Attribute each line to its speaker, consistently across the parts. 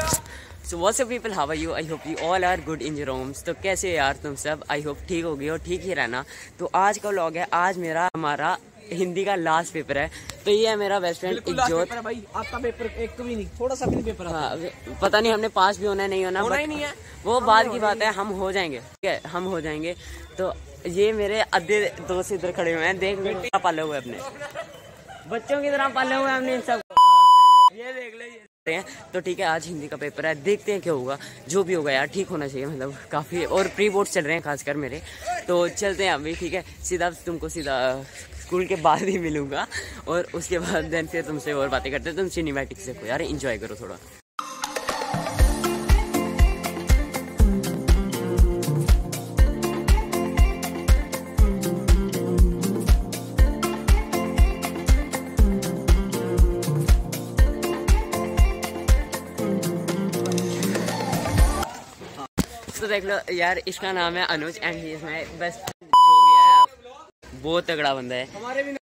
Speaker 1: So what's up people, how are you? I hope you all are good in your homes. तो कैसे यार तुम सब? I hope ठीक हो गई और ठीक ही रहना। तो आज का व्लॉग है, आज हमारा हिंदी का लास्ट पेपर है। तो ये है मेरा बेस्ट फ्रेंड इज्जत
Speaker 2: भाई। आपका पेपर एक भी नहीं, थोड़ा सा भी नहीं पेपर।
Speaker 1: हाँ, पता नहीं हमने पास भी होना है नहीं होना,
Speaker 2: होना ही नहीं है,
Speaker 1: वो बाद की बात है। हम हो जाएंगे, ठीक है, हम हो जाएंगे। तो ये मेरे आधे दोस्त इधर खड़े हुए हैं, देख लो पाले हुए अपने बच्चों की तरह पाले हुए हमने इन सब। ये देख लो हैं। तो ठीक है, आज हिंदी का पेपर है, देखते हैं क्या होगा। जो भी होगा यार ठीक होना चाहिए, मतलब काफ़ी। और प्री बोर्ड चल रहे हैं खासकर मेरे। तो चलते हैं अभी, ठीक है। सीधा तुमको सीधा स्कूल के बाद ही मिलूंगा और उसके बाद देन फिर तुमसे और बातें करते हैं। तुम सिनेमैटिक से यार एंजॉय करो थोड़ा। तो देख लो यार, इसका नाम है Anuj and he is my best. जो भी है बहुत तगड़ा बंदा है। हमारे भी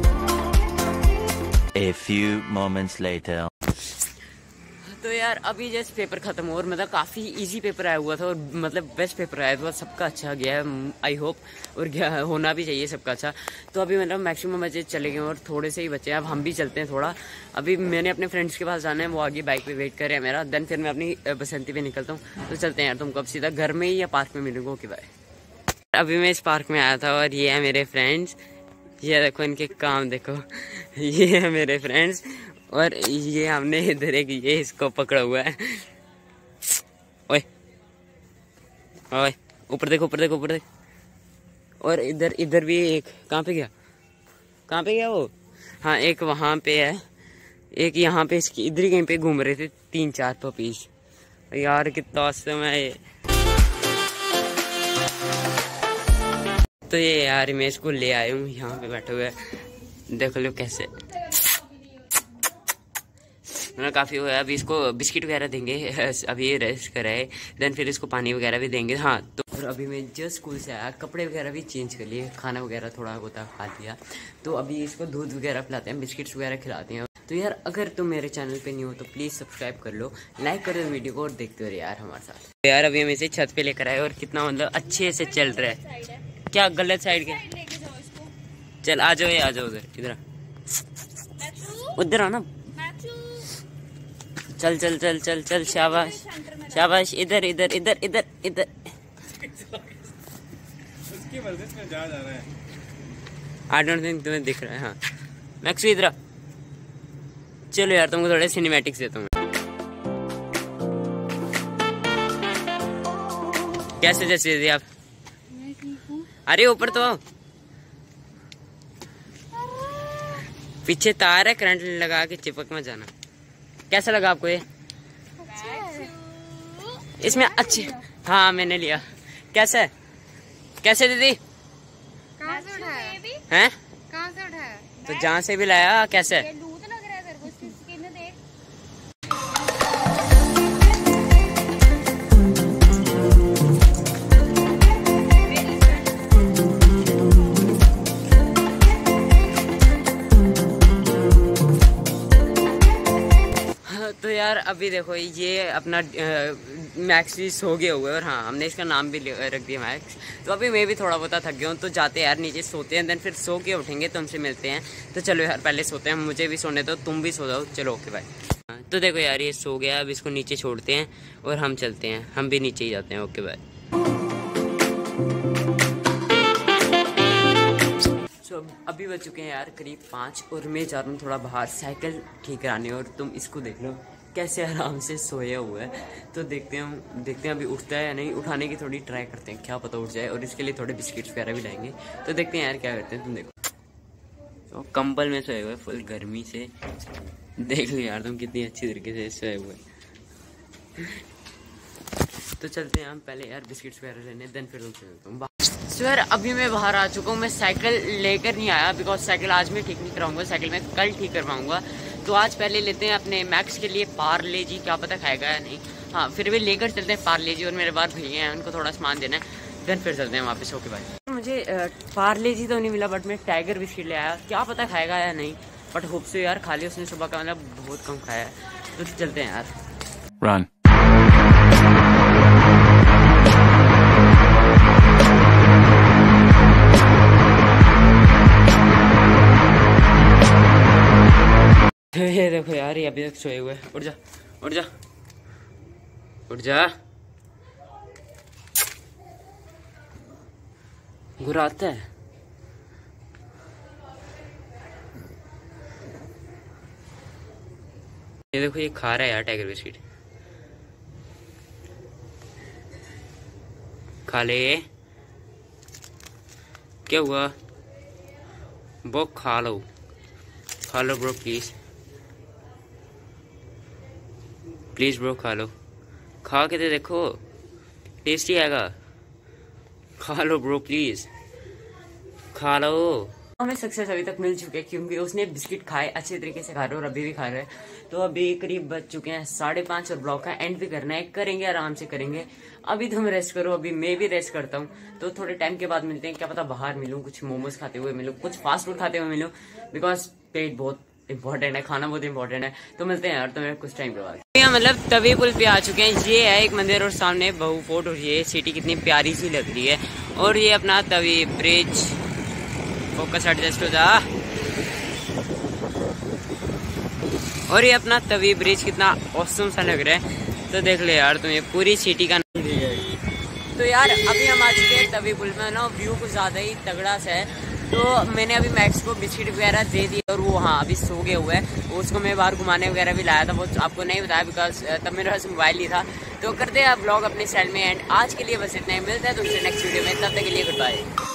Speaker 3: A few moments later.
Speaker 1: तो यार अभी जस्ट पेपर खत्म हो और मतलब काफ़ी इजी पेपर आया हुआ था और मतलब बेस्ट पेपर आया था। सबका अच्छा गया है आई होप, और होना भी चाहिए सबका अच्छा। तो अभी मतलब मैक्सिमम बच्चे चले गए और थोड़े से ही बच्चे हैं। अब हम भी चलते हैं थोड़ा। अभी मैंने अपने फ्रेंड्स के पास जाना है, वो आगे बाइक पे वेट कर रहे हैं मेरा। देन फिर मैं अपनी बसंती पे निकलता हूँ। तो चलते हैं यार, तुमको अब सीधा घर में ही या पार्क में मिलूंगा। Okay bye. अभी मैं इस पार्क में आया था और ये है मेरे फ्रेंड्स। ये देखो इनके काम देखो। ये है मेरे फ्रेंड्स और ये हमने इधर एक ये इसको पकड़ा हुआ है। ओए ओए, ऊपर देखो ऊपर देखो ऊपर देखो। और इधर इधर भी एक, कहाँ पे गया वो? हाँ, एक वहाँ पे है, एक यहाँ पे, इसकी इधर ही कहीं पे घूम रहे थे 3-4 पपीज। यार कितना औसम है ये। तो ये यार मैं इसको ले आया हूँ, यहाँ पे बैठे हुए देख लो कैसे। मतलब काफ़ी हुआ है। अभी इसको बिस्किट वगैरह देंगे, अभी ये रेस्ट कर रहा है। देन फिर इसको पानी वगैरह भी देंगे। हाँ, तो और अभी मैं जस्ट स्कूल से आया, कपड़े वगैरह भी चेंज कर लिए, खाना वगैरह थोड़ा बहुत खा लिया। तो अभी इसको दूध वगैरह पिलाते हैं, बिस्किट्स वगैरह खिलाते हैं। तो यार अगर तुम मेरे चैनल पे नहीं हो तो प्लीज़ सब्सक्राइब कर लो, लाइक कर दो वीडियो को और देखते हो यार हमारे साथ। तो यार अभी हम इसे छत पे लेकर आए और कितना मतलब अच्छे से चल रहा है। क्या गलत साइड के? चल आ जाओ, ये आ जाओ उधर, इधर उधर आओ ना। चल चल चल चल चल, शाबाश शाबाश, इधर इधर इधर इधर इधर।
Speaker 2: उसकी वर्जिश में जा रहा है।
Speaker 1: आई डोंट थिंक तुम्हें दिख रहा है। हाँ मैक्स इधर। चलो यार तुमको थोड़े सिनेमैटिक्स देता हूँ। कैसे जैसे दे आप? अरे ऊपर तो आओ। पीछे तार है, करंट लगा के चिपक मत जाना। कैसा लगा आपको ये? इसमें अच्छे, हाँ मैंने लिया। कैसा है? कैसे दीदी?
Speaker 4: कहाँ से उठाया?
Speaker 1: हैं?
Speaker 4: कहाँ से उठाया?
Speaker 1: तो जहाँ से भी लाया। कैसे है?
Speaker 4: लूट लग रहा है तेरे को, इसकी स्किन देख।
Speaker 1: तो यार अभी देखो ये अपना मैक्स भी सो गया हुआ है और हाँ हमने इसका नाम भी रख दिया मैक्स। तो अभी मैं भी थोड़ा बहुत थक गया हूँ, तो जाते हैं यार नीचे, सोते हैं। देन फिर सो के उठेंगे, तुमसे मिलते हैं। तो चलो यार पहले सोते हैं, मुझे भी सोने दो, तुम भी सो जाओ। चलो ओके बाय। तो देखो यार ये सो गया, अब इसको नीचे छोड़ते हैं और हम चलते हैं, हम भी नीचे ही जाते हैं। Okay bye. अभी बज चुके हैं यार करीब 5 और मैं जा रहा हूँ थोड़ा बाहर साइकिल ठीक कराने। और तुम इसको देख लो कैसे आराम से सोया हुआ है। तो देखते हैं अभी उठता है या नहीं। उठाने की थोड़ी ट्राई करते हैं, क्या पता उठ जाए। और इसके लिए थोड़े बिस्किट्स वगैरह भी लाएंगे। तो देखते हैं यार क्या करते हैं। तुम देखो तो कंबल में सोए हुए फुल गर्मी से। देख लो यार तुम कितनी अच्छी तरीके से सोए हुए। तो चलते हैं हम पहले यार बिस्किट्स वगैरह लेने, देन फिर तुम। सर अभी मैं बाहर आ चुका हूँ। मैं साइकिल लेकर नहीं आया बिकॉज साइकिल आज मैं ठीक नहीं कराऊंगा, साइकिल मैं कल ठीक करवाऊंगा। तो आज पहले लेते हैं अपने मैक्स के लिए पार्ले जी, क्या पता खाएगा या नहीं। हाँ फिर भी लेकर चलते हैं पार्ले जी। और मेरे बाहर भैया हैं, उनको थोड़ा सामान देना है। देन फिर चलते हैं वापस। ओके भाई। मुझे पार्ले जी तो नहीं मिला, बट मैं टाइगर बिस्किट ले आया, क्या पता खाएगा या नहीं। बट होप से यार खा लिया उसने सुबह का, मतलब बहुत कम खाया है। तो चलते हैं यार।
Speaker 3: Run.
Speaker 1: देखो यार, ये अभी तक सोए हुए। उठ जा उठ जा उठ जा, घुराता है। ये देखो, ये खा रहा है यार टाइगर बिस्किट। खा ले। क्या हुआ? वो खा लो ब्रो, प्लीज प्लीज ब्रो, खा लो। खा के तो देखो, टेस्टी आएगा। खा लो ब्रो, प्लीज खा लो। हमें सक्सेस अभी तक मिल चुके हैं क्योंकि उसने बिस्किट खाए, अच्छे तरीके से खा रहे और अभी भी खा रहे हैं। तो अभी करीब बज चुके हैं 5:30 और ब्लॉग का एंड भी करना है। करेंगे, आराम से करेंगे। अभी तुम रेस्ट करो, अभी मैं भी रेस्ट करता हूँ। तो थोड़े टाइम के बाद मिलते हैं। क्या पता बाहर मिलूँ, कुछ मोमोज खाते हुए मिलूँ, कुछ फास्ट फूड खाते हुए मिलूँ, बिकॉज पेट बहुत इंपॉर्टेंट है, खाना बहुत इंपॉर्टेंट है। तो मिलते हैं यार तुम्हें कुछ टाइम के बाद। मतलब तवी पुल पे आ चुके हैं। ये है एक मंदिर और सामने बहु फोर्ट, और ये सिटी कितनी प्यारी सी लग रही है। और ये अपना तवी ब्रिज, फोकस एडजस्ट हो जा। और ये अपना तवी ब्रिज कितना ऑसम सा लग रहा है। तो देख ले यार तुम्हें पूरी सिटी का। तो यार अभी हम आ चुके हैं तवी पुल में ना, व्यू कुछ ज्यादा ही तगड़ा सा है। तो मैंने अभी मैक्स को बिस्किट वगैरह दे दिए और वो हाँ अभी सो गया हुआ है। उसको मैं बाहर घुमाने वगैरह भी लाया था, वो आपको नहीं बताया बिकॉज तब मेरे पास मोबाइल ही था। तो करते हैं आप ब्लॉग अपने स्टाइल में एंड आज के लिए बस इतना ही। मिलता है तुमसे नेक्स्ट वीडियो में, तब तक के लिए गुड बाय।